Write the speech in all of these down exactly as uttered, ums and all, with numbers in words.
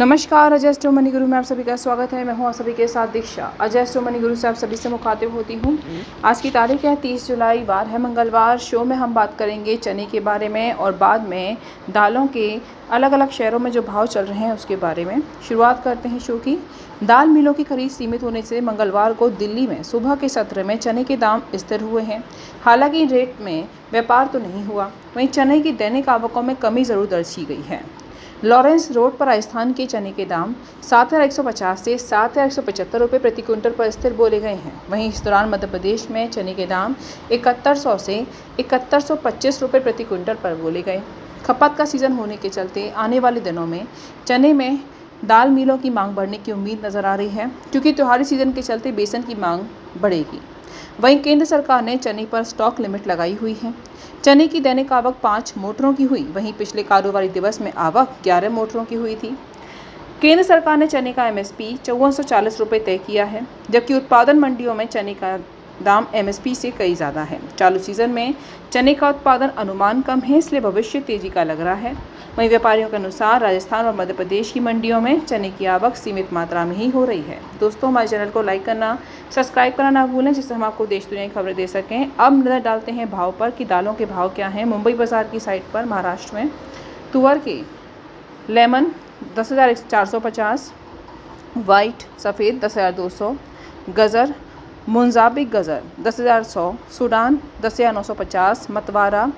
नमस्कार, Ajay astro money गुरु में आप सभी का स्वागत है। मैं हूं आप सभी के साथ दीक्षा। अजय एस्ट्रो मनी गुरु से आप सभी से मुखातिब होती हूं। आज की तारीख है तीस जुलाई, बार है मंगलवार। शो में हम बात करेंगे चने के बारे में और बाद में दालों के अलग अलग शहरों में जो भाव चल रहे हैं उसके बारे में। शुरुआत करते हैं शो की। दाल मिलों की खरीद सीमित होने से मंगलवार को दिल्ली में सुबह के सत्र में चने के दाम स्थिर हुए हैं। हालांकि रेट में व्यापार तो नहीं हुआ, वहीं चने की दैनिक आवकों में कमी जरूर दर्ज की गई है। लॉरेंस रोड पर राजस्थान के चने के दाम सात हज़ार एक सौ पचास से सात हज़ार एक सौ पचहत्तर रुपये प्रति क्विंटल पर स्थिर बोले गए हैं। वहीं इस दौरान मध्य प्रदेश में चने के दाम इकहत्तर सौ से इकहत्तर सौ पच्चीस रुपये प्रति क्विंटल पर बोले गए। खपत का सीजन होने के चलते आने वाले दिनों में चने में दाल मिलों की मांग बढ़ने की उम्मीद नजर आ रही है, क्योंकि त्योहारी सीजन के चलते बेसन की मांग बढ़ेगी। वहीं केंद्र सरकार ने चने पर स्टॉक लिमिट लगाई हुई है। चने की दैनिक आवक पाँच मोटरों की हुई, वहीं पिछले कारोबारी दिवस में आवक ग्यारह मोटरों की हुई थी। केंद्र सरकार ने चने का एमएसपी चौवन सौ चालीस रुपये तय किया है, जबकि उत्पादन मंडियों में चने का दाम एमएसपी से कई ज़्यादा है। चालू सीजन में चने का उत्पादन अनुमान कम है, इसलिए भविष्य तेजी का लग रहा है। वहीं व्यापारियों के अनुसार राजस्थान और मध्य प्रदेश की मंडियों में चने की आवक सीमित मात्रा में ही हो रही है। दोस्तों, हमारे चैनल को लाइक करना, सब्सक्राइब करना ना भूलें, जिससे हम आपको देश दुनिया की खबरें दे सकें। अब नजर डालते हैं भाव पर कि दालों के भाव क्या हैं। मुंबई बाजार की साइट पर महाराष्ट्र में तुअर के लेमन दस हज़ार चार सौ पचास, वाइट सफ़ेद दस हज़ार दो सौ, गज़र मुंजाबिक गज़र दस हज़ार सौ, सूडान दस हज़ार नौ सौ पचास, मतवारा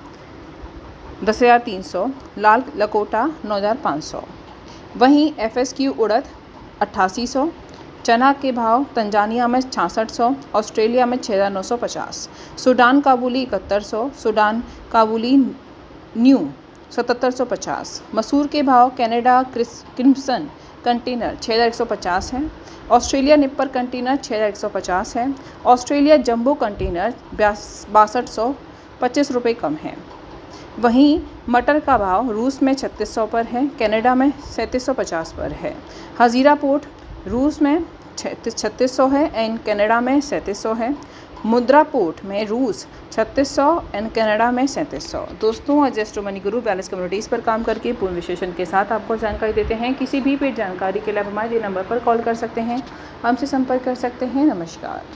दस हज़ार तीन सौ, लाल लकोटा नौ हज़ार पाँच सौ। वहीं एफ एस क्यू उड़द अट्ठासी सौ, चना के भाव तंजानिया में छियासठ सौ, ऑस्ट्रेलिया में छः हज़ार नौ सौ पचास, सूडान काबुली इकहत्तर सौ, सूडान काबुली न्यू सतहत्तर सौ पचास। मसूर के भाव कनाडा क्रिम्सन कंटेनर छः हज़ार एक सौ पचास है, ऑस्ट्रेलिया निप्पर कंटेनर छः हज़ार एक सौ पचास है, ऑस्ट्रेलिया जंबो कंटेनर बासठ सौ पच्चीस रुपये कम है। वहीं मटर का भाव रूस में छत्तीस सौ पर है, कनाडा में सैंतीस सौ पचास पर है। हजीरा पोर्ट रूस में छत्तीस सौ है एंड कनाडा में सैंतीस सौ है। मुद्रा पोर्ट में रूस छत्तीस सौ एंड कनाडा में सैंतीस सौ। दोस्तों, Ajay astro money Guru balance communities पर काम करके पूर्ण विश्लेषण के साथ आपको जानकारी देते हैं। किसी भी पेड जानकारी के लिए आप हमारे नंबर पर कॉल कर सकते हैं, हमसे संपर्क कर सकते हैं। नमस्कार।